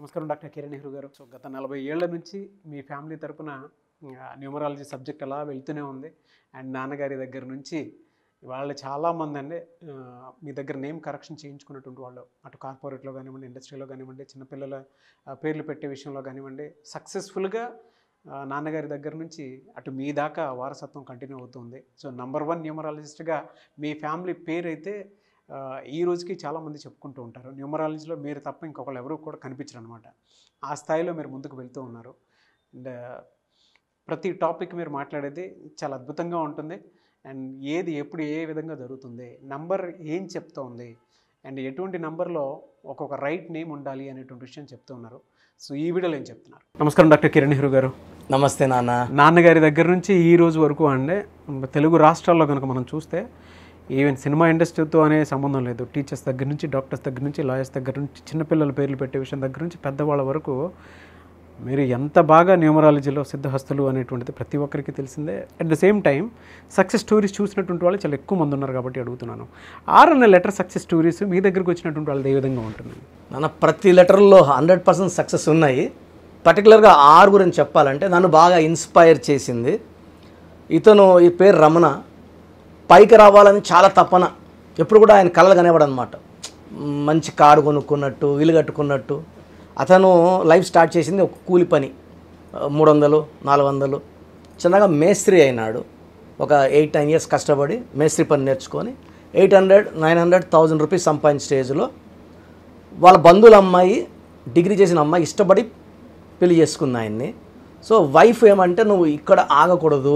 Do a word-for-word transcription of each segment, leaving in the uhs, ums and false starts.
నమస్కారం doctor Kiran Nehru garu. So గత నలభై ఏళ్ల నుంచి మీ ఫ్యామిలీ తరపున న్యూమరాలజీ సబ్జెక్ట్ అలా వెళ్తూనే ఉంది. అండ్ నాన్నగారి దగ్గర నుంచి వాళ్ళు చాలామంది అండి మీ దగ్గర నేమ్ కరెక్షన్ చేయించుకున్నటువంటి వాళ్ళు, అటు కార్పొరేట్లో కానివ్వండి, ఇండస్ట్రీలో కానివ్వండి, చిన్నపిల్లల పేర్లు పెట్టే విషయంలో కానివ్వండి, సక్సెస్ఫుల్గా నాన్నగారి దగ్గర నుంచి అటు మీ దాకా వారసత్వం కంటిన్యూ అవుతుంది. సో నంబర్ వన్ న్యూమరాలజిస్ట్గా మీ ఫ్యామిలీ పేరు అయితే ఈ రోజుకి చాలామంది చెప్పుకుంటూ ఉంటారు. న్యూమరాలజీలో మీరు తప్ప ఇంకొకళ్ళు ఎవరు కూడా కనిపించరు అనమాట. ఆ స్థాయిలో మీరు ముందుకు వెళ్తూ ఉన్నారు. అండ్ ప్రతి టాపిక్ మీరు మాట్లాడేది చాలా అద్భుతంగా ఉంటుంది. అండ్ ఏది ఎప్పుడు ఏ విధంగా జరుగుతుంది, నంబర్ ఏం చెప్తోంది, అండ్ ఎటువంటి నెంబర్లో ఒక్కొక్క రైట్ నేమ్ ఉండాలి అనేటువంటి విషయం చెప్తూ ఉన్నారు. సో ఈ వీడియోలో ఏం చెప్తున్నారు? నమస్కారం డాక్టర్ కిరణ్ నెహ్రూ గారు. నమస్తే నాన్న. నాన్నగారి దగ్గర నుంచి ఈ రోజు వరకు అంటే తెలుగు రాష్ట్రాల్లో కనుక మనం చూస్తే ఈవెన్ సినిమా ఇండస్ట్రీతో అనే సంబంధం లేదు, టీచర్స్ దగ్గర నుంచి, డాక్టర్స్ దగ్గర నుంచి, లాయర్స్ దగ్గర నుంచి, చిన్నపిల్లల పేర్లు పెట్టే విషయం దగ్గర నుంచి పెద్దవాళ్ళ వరకు మీరు ఎంత బాగా న్యూమరాలజీలో సిద్ధహస్తులు అనేటువంటిది ప్రతి ఒక్కరికి తెలిసిందే. At the same time success stories చూసినటువంటి వాళ్ళు చాలా ఎక్కువ మంది ఉన్నారు కాబట్టి అడుగుతున్నాను, ఆర్ అన్న లెటర్ సక్సెస్ స్టోరీస్ మీ దగ్గరకు వచ్చినటువంటి వాళ్ళది ఏ విధంగా ఉంటుంది? నాన్న ప్రతి లెటర్లో హండ్రెడ్ పర్సెంట్ సక్సెస్ ఉన్నాయి. పర్టికులర్గా ఆర్ గురించి చెప్పాలంటే నన్ను బాగా ఇన్స్పైర్ చేసింది ఇతను. ఈ పేరు రమణ. పైకి రావాలని చాలా తపన, ఎప్పుడు కూడా ఆయన కలలు కనేవాడు అనమాట. మంచి కారు కొనుక్కున్నట్టు, ఇల్లు కట్టుకున్నట్టు. అతను లైఫ్ స్టార్ట్ చేసింది ఒక కూలి పని, మూడు వందలు నాలుగు వందలు చిన్నగా మేస్త్రి అయినాడు. ఒక ఎయిట్ నైన్ ఇయర్స్ కష్టపడి మేస్త్రి పని నేర్చుకొని eight hundred nine hundred thousand rupees సంపాదించిన స్టేజ్లో వాళ్ళ బంధువుల అమ్మాయి, డిగ్రీ చేసిన అమ్మాయి ఇష్టపడి పెళ్లి చేసుకుంది ఆయన్ని. సో వైఫ్ ఏమంటే, నువ్వు ఇక్కడ ఆగకూడదు,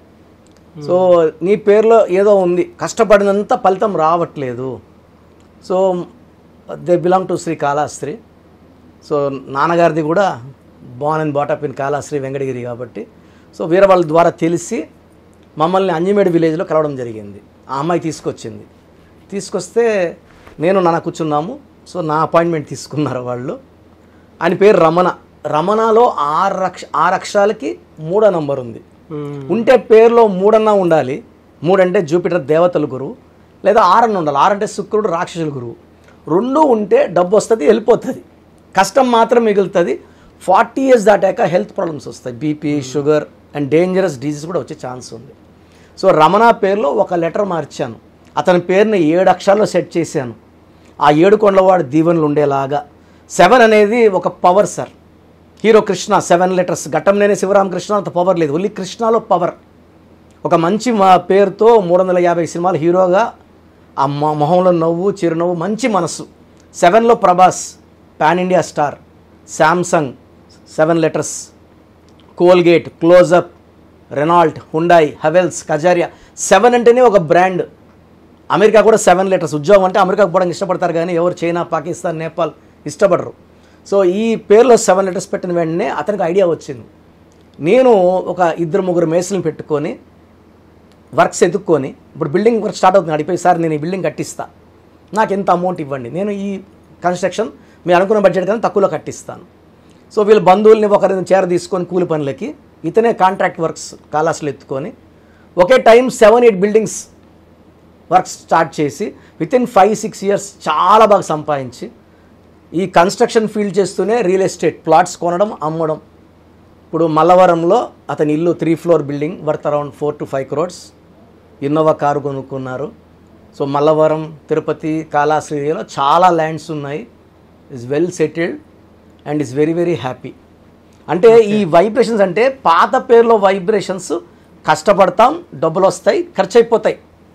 సో నీ పేరులో ఏదో ఉంది, కష్టపడినంత ఫలితం రావట్లేదు. So they belong to Shri Kalahasti. So నాన్నగారిది కూడా born and brought up in Kalahasti Venkatagiri కాబట్టి, సో వీర వాళ్ళ ద్వారా తెలిసి మమ్మల్ని అంజిమేడ్ విలేజ్లో కలవడం జరిగింది. ఆ అమ్మాయి తీసుకొచ్చింది. తీసుకొస్తే నేను నాన్న కూర్చున్నాము. సో నా అపాయింట్మెంట్ తీసుకున్నారు వాళ్ళు. ఆయన పేరు రమణ. రమణలో ఆరు అక్ష ఆరు అక్షరాలకి మూడో నంబర్ ఉంది. ఉంటే పేరులో మూడన్నా ఉండాలి. మూడంటే జూపిటర్ దేవతల గురువు, లేదా ఆరన్న ఉండాలి. ఆరంటే శుక్రుడు రాక్షసుల గురువు. రెండు ఉంటే డబ్బు వస్తుంది, వెళ్ళిపోతుంది, కష్టం మాత్రం మిగులుతుంది. ఫార్టీ ఇయర్స్ దాటాక హెల్త్ ప్రాబ్లమ్స్ వస్తాయి, BP, sugar and dangerous disease కూడా వచ్చే ఛాన్స్ ఉంది. సో రమణ పేరులో ఒక లెటర్ మార్చాను. అతని పేరుని ఏడు అక్షరాల్లో సెట్ చేశాను. ఆ ఏడు కొండలవాడి దీవెనలు ఉండేలాగా. సెవెన్ అనేది ఒక power sir. Hero Krishna, seven letters. Ghattamaneni Sivaramakrishna అంత పవర్ లేదు, ఓన్లీ కృష్ణలో పవర్. ఒక మంచి మా పేరుతో మూడు వందల యాభై సినిమాలు హీరోగా, ఆ మొహంలో నవ్వు, చిరునవ్వు, మంచి మనస్సు. సెవెన్లో Prabhas, pan India star. Samsung seven letters. Colgate, Closeup, Renault, Hyundai, Havells, Kajaria. Seven అంటేనే ఒక బ్రాండ్. అమెరికా కూడా సెవెన్ లెటర్స్. ఉద్యోగం అంటే అమెరికాకు పోవడానికి ఇష్టపడతారు కానీ ఎవరు చైనా, పాకిస్తాన్, నేపాల్ ఇష్టపడరు. సో ఈ పేరులో సెవెన్ లెటర్స్ పెట్టిన వెంటనే అతనికి ఐడియా వచ్చింది. నేను ఒక ఇద్దరు ముగ్గురు మేస్త్రులను పెట్టుకొని వర్క్స్ ఎదుక్కొని, ఇప్పుడు బిల్డింగ్ వర్క్ స్టార్ట్ అవుతుంది, అడిపోయి సార్ నేను ఈ బిల్డింగ్ కట్టిస్తా, నాకు ఎంత అమౌంట్ ఇవ్వండి, నేను ఈ కన్స్ట్రక్షన్ మీరు అనుకున్న బడ్జెట్ కన్నా తక్కువలో కట్టిస్తాను. సో వీళ్ళ బంధువుల్ని ఒకరిని చేర తీసుకొని కూలి పనులకి ఇతనే కాంట్రాక్ట్ వర్క్స్ కాలాస్లో ఎత్తుకొని ఒకే time seven eight buildings works start చేసి within five six years చాలా బాగా సంపాదించి ఈ కన్స్ట్రక్షన్ ఫీల్డ్ చేస్తూనే రియల్ ఎస్టేట్ ప్లాట్స్ కొనడం, అమ్మడం. ఇప్పుడు మల్లవరంలో అతని ఇల్లు three floor building worth around four to five crores. Innova car కొనుక్కున్నారు. సో మల్లవరం, తిరుపతి, కాళహస్త్రి ఏరియాలో చాలా ల్యాండ్స్ ఉన్నాయి. Is well settled and is very very happy. అంటే ఈ వైబ్రేషన్స్ అంటే పాత పేరులో వైబ్రేషన్స్, కష్టపడతాం, డబ్బులు వస్తాయి, ఖర్చు అయిపోతాయి.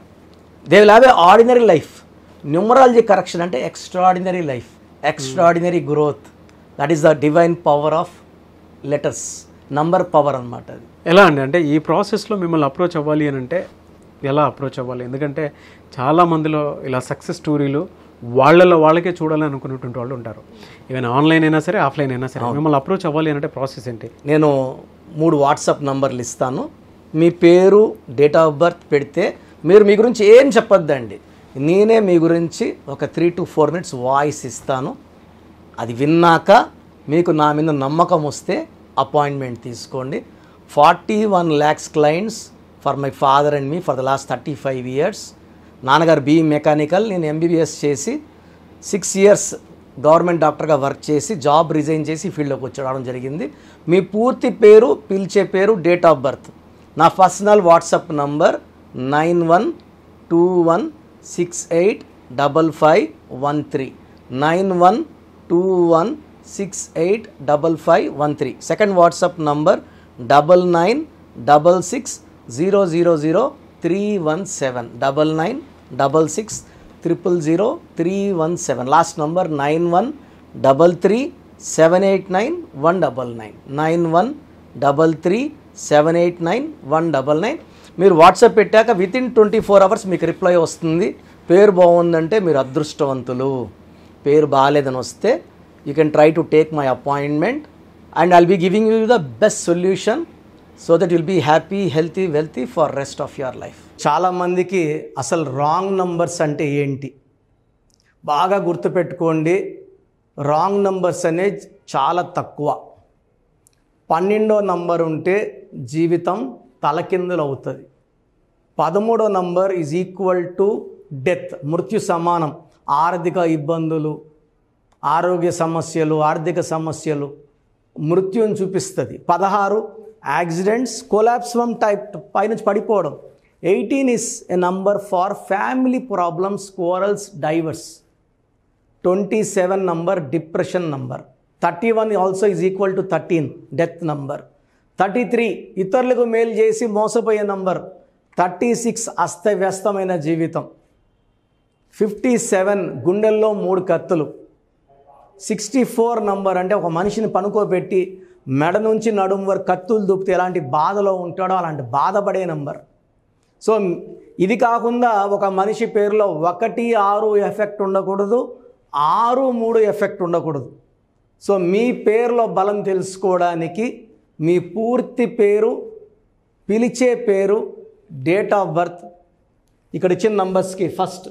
They will have a ordinary life. Numerology correction అంటే extraordinary life, extraordinary growth. That is the divine power of letters, number power అనమాట. అది ఎలా అండి అంటే ఈ ప్రాసెస్లో మిమ్మల్ని అప్రోచ్ అవ్వాలి అని అంటే ఎలా అప్రోచ్ అవ్వాలి? ఎందుకంటే చాలామందిలో ఇలా సక్సెస్ స్టోరీలు వాళ్ళలో వాళ్ళకే చూడాలని అనుకున్నటువంటి వాళ్ళు ఉంటారు. ఈవెన్ ఆన్లైన్ అయినా సరే, ఆఫ్లైన్ అయినా సరే. మిమ్మల్ని అప్రోచ్ అవ్వాలి అని అంటే ప్రాసెస్ ఏంటి? నేను మూడు వాట్సాప్ నంబర్లు ఇస్తాను. మీ పేరు, డేట్ ఆఫ్ బర్త్ పెడితే మీరు మీ గురించి ఏం చెప్పొద్దండి, నేనే మీ గురించి ఒక three to four minutes voice ఇస్తాను. అది విన్నాక మీకు నా మీద నమ్మకం వస్తే అపాయింట్మెంట్ తీసుకోండి. Forty one lakhs clients for my father and me for the last thirty five years. నాన్నగారు బీ మెకానికల్, నేను ఎంబీబీఎస్ చేసి సిక్స్ ఇయర్స్ గవర్నమెంట్ డాక్టర్గా వర్క్ చేసి జాబ్ రిజైన్ చేసి ఫీల్డ్లోకి వచ్చి రావడం జరిగింది. మీ పూర్తి పేరు, పిలిచే పేరు, డేట్ ఆఫ్ బర్త్. నా personal WhatsApp number nine one two one six eight double five one three nine one two one six eight double five one three. Second WhatsApp number double nine double six zero zero zero three one seven double nine double six triple zero three one seven. Last number nine one double three seven eight nine one double nine nine one double three seven eight nine one double nine. మీరు WhatsApp పెట్టాక within twenty four hours మీకు reply వస్తుంది. పేరు బాగుందంటే మీరు అదృష్టవంతులు, పేరు బాగాలేదని వస్తే you can try to take my appointment and I'll be giving you the best solution so that will be happy, healthy, wealthy for rest of your life. చాలామందికి అసలు రాంగ్ నంబర్స్ అంటే ఏంటి బాగా గుర్తుపెట్టుకోండి. రాంగ్ నంబర్స్ అనేది చాలా తక్కువ. పన్నెండో నంబర్ ఉంటే జీవితం తలకిందులు అవుతుంది. పదమూడో number is equal to death, మృత్యు సమానం. ఆర్థిక ఇబ్బందులు, ఆరోగ్య సమస్యలు, ఆర్థిక సమస్యలు మృత్యుని చూపిస్తుంది. పదహారు యాక్సిడెంట్స్, కొలాప్స్ ఫ్రమ్ టైప్ పైనుంచి పడిపోవడం. Eighteen is a number for family problems, quarrels, divorce. Twenty seven number depression number. Thirty one also is equal to thirteen, death number. Thirty three ఇతరులకు మేలు చేసి మోసపోయే నంబర్. థర్టీ సిక్స్ అస్తవ్యస్తమైన జీవితం. Fifty seven గుండెల్లో మూడు కత్తులు. సిక్స్టీ ఫోర్ నంబర్ అంటే ఒక మనిషిని పనుకోబెట్టి మెడ నుంచి నడుం వరకు కత్తులు దూపితే ఎలాంటి బాధలో ఉంటాడో అలాంటి బాధపడే నంబర్. సో ఇది కాకుండా ఒక మనిషి పేరులో ఒకటి ఆరు ఎఫెక్ట్ ఉండకూడదు, ఆరు మూడు ఎఫెక్ట్ ఉండకూడదు. సో మీ పేరులో బలం తెలుసుకోవడానికి మీ పూర్తి పేరు, పిలిచే పేరు, డేట్ ఆఫ్ బర్త్, ఇక్కడ ఇచ్చిన నంబర్స్కి first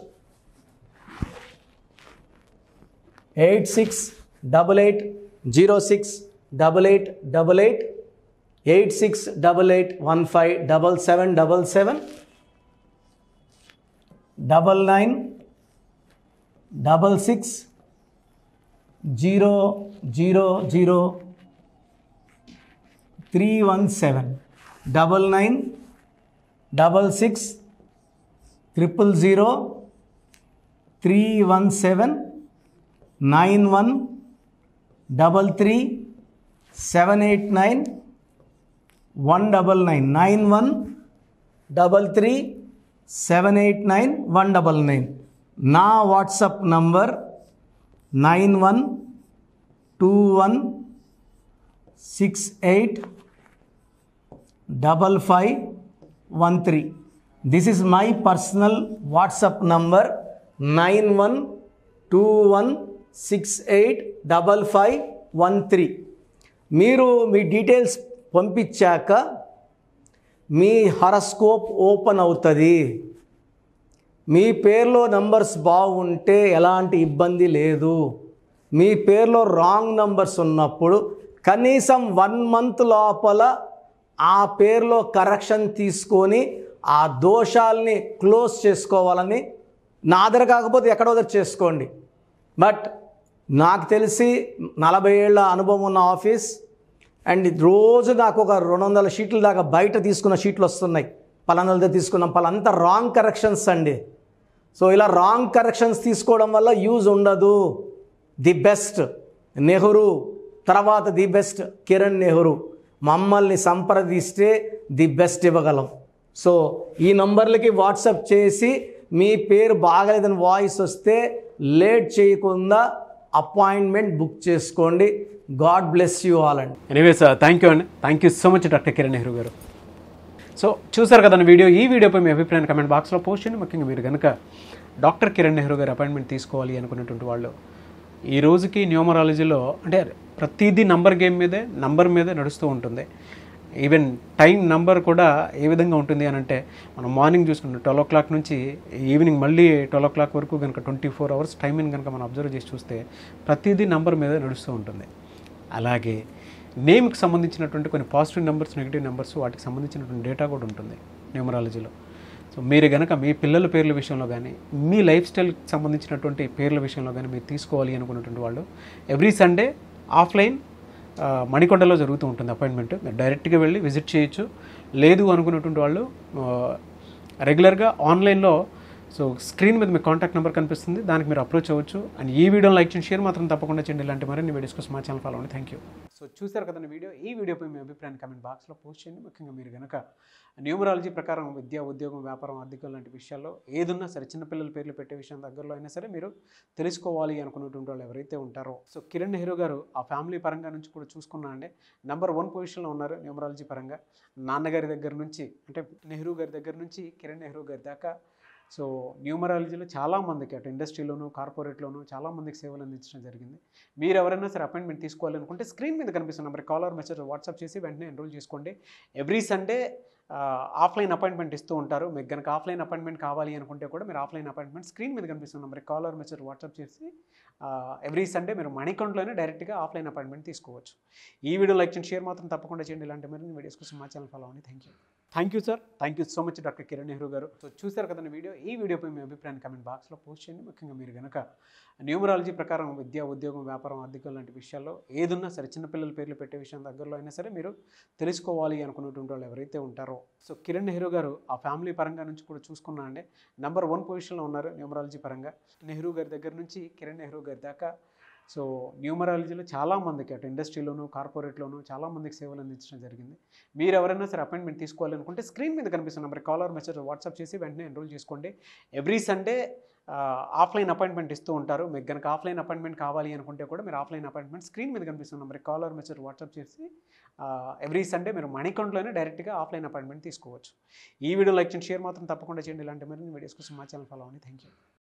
eight six double eight zero six double eight double eight eight six double eight one five double seven double seven double nine double six zero zero zero three one seven double nine double six triple zero three one seven nine one double three seven eight nine one double nine nine one double three seven eight nine one double nine. నా WhatsApp number nine one two one six eight double five one three. This is my personal WhatsApp number nine one two one six eight double five one three. మీరు మీ details పంపించాక మీ horoscope open అవుతుంది. మీ పేరులో numbers బాగుంటే ఎలాంటి ఇబ్బంది లేదు. మీ పేరులో రాంగ్ నంబర్స్ ఉన్నప్పుడు కనీసం వన్ మంత్ లోపల ఆ పేరులో కరెక్షన్ తీసుకొని ఆ దోషాలని క్లోజ్ చేసుకోవాలని, నా దగ్గర కాకపోతే ఎక్కడో దగ్గర చేసుకోండి. బట్ నాకు తెలిసి నలభై ఏళ్ళ అనుభవం ఉన్న ఆఫీస్ అండ్ రోజు నాకు ఒక రెండు వందల షీట్ల దాకా బయట తీసుకున్న షీట్లు వస్తున్నాయి. పలానాలతో తీసుకున్నాం, పలాంతా రాంగ్ కరెక్షన్స్ అండి. సో ఇలా రాంగ్ కరెక్షన్స్ తీసుకోవడం వల్ల యూజ్ ఉండదు. ది బెస్ట్ నెహ్రూ, తర్వాత ది బెస్ట్ కిరణ్ నెహ్రూ, మమ్మల్ని సంప్రదిస్తే ది బెస్ట్ ఇవ్వగలం. సో ఈ నంబర్లకి వాట్సాప్ చేసి మీ పేరు బాగలేదని వాయిస్ వస్తే లేట్ చేయకుండా అపాయింట్మెంట్ బుక్ చేసుకోండి. గాడ్ బ్లెస్ యూ ఆల్ అండి. ఎనీవేస్ థ్యాంక్ యూ అండి. Thank you so much doctor Kiran Nehru garu. So చూసారు కదా వీడియో. ఈ వీడియోపై మీ అభిప్రాయాన్ని కమెంట్ బాక్స్లో పోస్ట్ చేయండి. ముఖ్యంగా మీరు కనుక డాక్టర్ కిరణ్ నెహ్రూ గారు అపాయింట్మెంట్ తీసుకోవాలి అనుకున్నటువంటి వాళ్ళు, ఈ రోజుకి న్యూమరాలజీలో అంటే ప్రతిదీ నంబర్ గేమ్ మీదే, నంబర్ మీదే నడుస్తూ ఉంటుంది. ఈవెన్ టైం నంబర్ కూడా ఏ విధంగా ఉంటుంది అని అంటే, మనం మార్నింగ్ చూసుకుంటాం ట్వెల్వ్ ఓ క్లాక్ నుంచి ఈవినింగ్ మళ్ళీ ట్వెల్వ్ ఓ క్లాక్ వరకు కనుక ట్వంటీ ఫోర్ అవర్స్ టైంని కనుక మనం అబ్జర్వ్ చేసి చూస్తే ప్రతిదీ నంబర్ మీదే నడుస్తూ ఉంటుంది. అలాగే నేమ్కి సంబంధించినటువంటి కొన్ని పాజిటివ్ నెంబర్స్, నెగిటివ్ నెంబర్స్, వాటికి సంబంధించినటువంటి డేటా కూడా ఉంటుంది న్యూమరాలజీలో. సో మీరు కనుక మీ పిల్లల పేర్ల విషయంలో కానీ మీ లైఫ్ స్టైల్కి సంబంధించినటువంటి పేర్ల విషయంలో కానీ మీరు తీసుకోవాలి అనుకున్నటువంటి వాళ్ళు ఎవ్రీ సండే ఆఫ్లైన్ మణికొండలో జరుగుతూ ఉంటుంది అపాయింట్మెంట్. మీరు డైరెక్ట్గా వెళ్ళి విజిట్ చేయొచ్చు. లేదు అనుకున్నటువంటి వాళ్ళు రెగ్యులర్గా ఆన్లైన్లో సో స్క్రీన్ మీద మీ కాంటాక్ట్ నెంబర్ కనిపిస్తుంది, దానికి మీరు అప్రోచ్ అవ్వచ్చు. అండ్ ఈ వీడియోని లైక్ చేయండి, షేర్ మాత్రం తప్పకుండా చేయండి. ఇలాంటి మరిన్ని వీడియోస్ కోసం మా ఛానల్ ఫాలో అవ్వండి. Thank you. సో చూసారు కదండి వీడియో. ఈ వీడియోపై మీ అభిప్రాయాన్ని కమెంట్ బాక్స్లో పోస్ట్ చేయండి. ముఖ్యంగా మీరు కనుక న్యూమరాలజీ ప్రకారం విద్య, ఉద్యోగం, వ్యాపారం, ఆర్థికం లాంటి విషయాల్లో ఏదున్నా సరే, చిన్నపిల్లల పేర్లు పెట్టే విషయం దగ్గరలో అయినా సరే మీరు తెలుసుకోవాలి అనుకున్నటువంటి వాళ్ళు ఎవరైతే ఉంటారో, సో కిరణ్ నెహ్రూ గారు ఆ ఫ్యామిలీ పరంగా నుంచి కూడా చూసుకున్నా అండి నెంబర్ వన్ పొజిషన్లో ఉన్నారు న్యూమరాలజీ పరంగా. నాన్నగారి దగ్గర నుంచి అంటే నెహ్రూ గారి దగ్గర నుంచి కిరణ్ నెహ్రూ గారి దాకా సో న్యూమరాలజీలో చాలామందికి అటు ఇండస్ట్రీలోను కార్పొరేట్లోను చాలామందికి సేవలు అందించడం జరిగింది. మీరు ఎవరైనా సరే అపాయింట్మెంట్ తీసుకోవాలనుకుంటే స్క్రీన్ మీద కనిపిస్తున్న నెంబర్ కాలర్ మెసేజ్ వాట్సాప్ చేసి వెంటనే ఎన్రోల్ చేసుకోండి. ఎవ్రీ సండే ఆఫ్లైన్ అపాయింట్మెంట్ ఇస్తూ ఉంటారు. మీకు కనుక ఆఫ్లైన్ అపాయింట్మెంట్ కావాలి అనుకుంటే కూడా మీరు ఆఫ్లైన్ అపాయింట్మెంట్ స్క్రీన్ మీద కనిపిస్తున్న నెంబర్ కాలర్ మెసేజ్ వాట్సాప్ చేసి ఎవ్రీ సండే మీరు మణికొండలోనే డైరెక్ట్గా ఆఫ్లైన్ అపాయింట్మెంట్ తీసుకోవచ్చు. ఈ వీడియో లైక్ చేయండి, షేర్ మాత్రం తప్పకుండా చేయండి. ఇలాంటి మరిన్ని వీడియోస్ కోసం మా ఛానల్ ఫాలో అవ్వండి. Thank you. Thank you sir. Thank you so much doctor Kiran Nehru garu. So చూసారు కదండి వీడియో. ఈ వీడియోపై మీ అభిప్రాయాన్ని కమెంట్ బాక్స్లో పోస్ట్ చేయండి. ముఖ్యంగా మీరు కనుక న్యూమరాలజీ ప్రకారం విద్య, ఉద్యోగం, వ్యాపారం, ఆర్థికం లాంటి విషయాల్లో ఏదున్నా సరే, చిన్నపిల్లల పేర్లు పెట్టే విషయం దగ్గరలో అయినా సరే మీరు తెలుసుకోవాలి అనుకున్నటువంటి వాళ్ళు ఎవరైతే ఉంటారో, సో కిరణ్ నెహ్రూ గారు ఆ ఫ్యామిలీ పరంగా నుంచి కూడా చూసుకున్నా అండి నెంబర్ వన్ పొజిషన్లో ఉన్నారు న్యూమరాలజీ పరంగా. నెహ్రూ గారి దగ్గర నుంచి కిరణ్ నెహ్రూ గారి దాకా సో న్యూమరాలజీలో చాలామందికి అటు ఇండస్ట్రీలోను కార్పొరేట్లోను చాలామందికి సేవలు అందించడం జరిగింది. మీరు ఎవరైనా సరే అపాయింట్మెంట్ తీసుకోవాలనుకుంటే స్క్రీన్ మీద కనిపిస్తున్న నెంబర్ కాలర్ మెసేజ్ వాట్సాప్ చేసి వెంటనే ఎన్రోల్ చేసుకోండి. ఎవ్రీ సండే ఆఫ్లైన్ అపాయింట్మెంట్ ఇస్తూ ఉంటారు. మీకు కనుక ఆఫ్లైన్ అపాయింట్మెంట్ కావాలి అనుకుంటే కూడా మీరు ఆఫ్లైన్ అపాయింట్మెంట్ స్క్రీన్ మీద కనిపిస్తున్న నెంబర్ కాలర్ మెసేజ్ వాట్సాప్ చేసి ఎవ్రీ సండే మీరు మణికొండలోనే డైరెక్ట్గా ఆఫ్లైన్ అపాయింట్మెంట్ తీసుకోవచ్చు. ఈ వీడియో లైక్ చేయండి, షేర్ మాత్రం తప్పకుండా చేయండి. ఇలాంటి మరిన్ని వీడియోస్ కోసం మా ఛానల్ ఫాలో అవ్వండి. Thank you.